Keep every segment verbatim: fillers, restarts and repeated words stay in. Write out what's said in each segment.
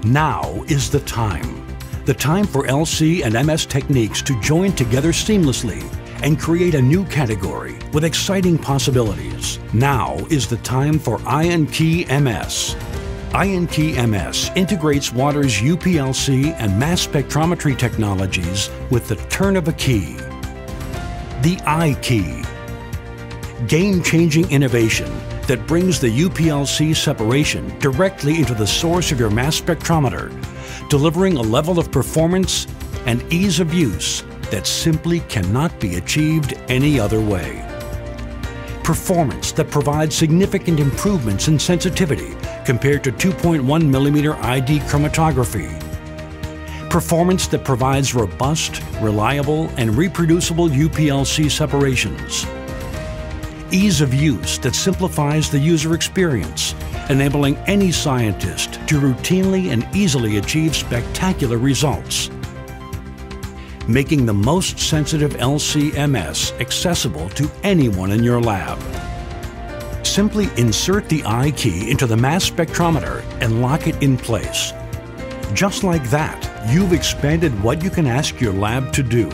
Now is the time. The time for L C and M S techniques to join together seamlessly and create a new category with exciting possibilities. Now is the time for ionKey M S. ionKey M S integrates water's U P L C and mass spectrometry technologies with the turn of a key. The ionKey. Game-changing innovation that brings the U P L C separation directly into the source of your mass spectrometer, delivering a level of performance and ease of use that simply cannot be achieved any other way. Performance that provides significant improvements in sensitivity compared to two point one millimeter I D chromatography. Performance that provides robust, reliable, and reproducible U P L C separations. Ease of use that simplifies the user experience, enabling any scientist to routinely and easily achieve spectacular results. Making the most sensitive L C M S accessible to anyone in your lab. Simply insert the ionKey into the mass spectrometer and lock it in place. Just like that, you've expanded what you can ask your lab to do.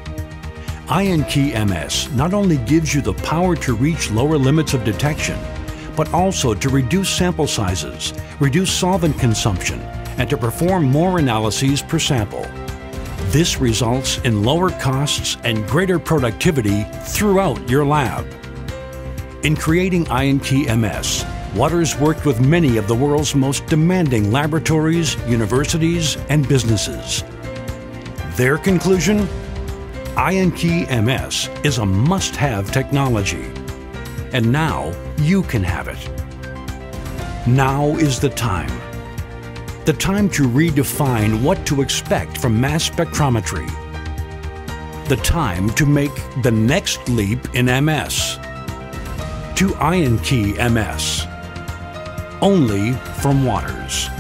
ionKey M S not only gives you the power to reach lower limits of detection, but also to reduce sample sizes, reduce solvent consumption, and to perform more analyses per sample. This results in lower costs and greater productivity throughout your lab. In creating ionKey M S, Waters worked with many of the world's most demanding laboratories, universities, and businesses. Their conclusion? ionKey M S is a must-have technology. And now you can have it. Now is the time. The time to redefine what to expect from mass spectrometry. The time to make the next leap in M S. To ionKey M S. Only from Waters.